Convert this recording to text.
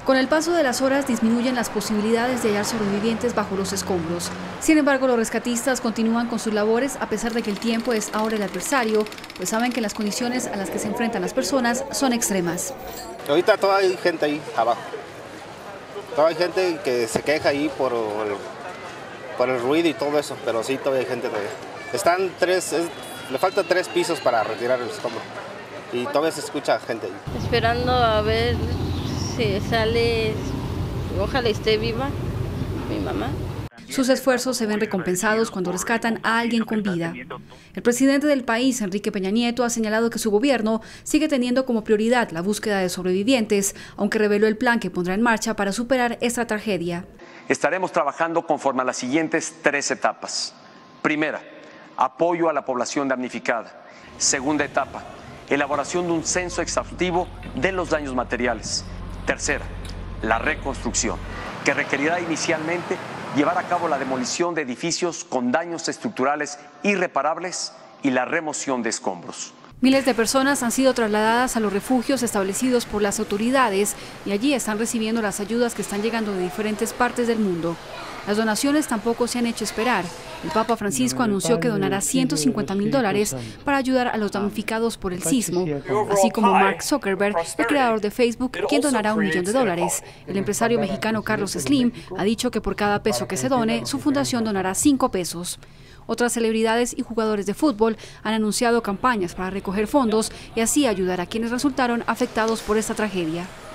Con el paso de las horas disminuyen las posibilidades de hallar sobrevivientes bajo los escombros. Sin embargo, los rescatistas continúan con sus labores a pesar de que el tiempo es ahora el adversario, pues saben que las condiciones a las que se enfrentan las personas son extremas. Ahorita todavía hay gente ahí abajo. Todavía hay gente que se queja ahí por el ruido y todo eso, pero sí, todavía hay gente todavía. Le faltan 3 pisos para retirar el escombro y todavía se escucha gente ahí. Esperando a ver si sale, ojalá esté viva mi mamá. Sus esfuerzos se ven recompensados cuando rescatan a alguien con vida. El presidente del país, Enrique Peña Nieto, ha señalado que su gobierno sigue teniendo como prioridad la búsqueda de sobrevivientes, aunque reveló el plan que pondrá en marcha para superar esta tragedia. Estaremos trabajando conforme a las siguientes 3 etapas. Primera, apoyo a la población damnificada. Segunda etapa, elaboración de un censo exhaustivo de los daños materiales. Tercera, la reconstrucción, que requerirá inicialmente llevar a cabo la demolición de edificios con daños estructurales irreparables y la remoción de escombros. Miles de personas han sido trasladadas a los refugios establecidos por las autoridades y allí están recibiendo las ayudas que están llegando de diferentes partes del mundo. Las donaciones tampoco se han hecho esperar. El Papa Francisco anunció que donará $150.000 para ayudar a los damnificados por el sismo, así como Mark Zuckerberg, el creador de Facebook, quien donará $1 millón. El empresario mexicano Carlos Slim ha dicho que por cada peso que se done, su fundación donará 5 pesos. Otras celebridades y jugadores de fútbol han anunciado campañas para recoger fondos y así ayudar a quienes resultaron afectados por esta tragedia.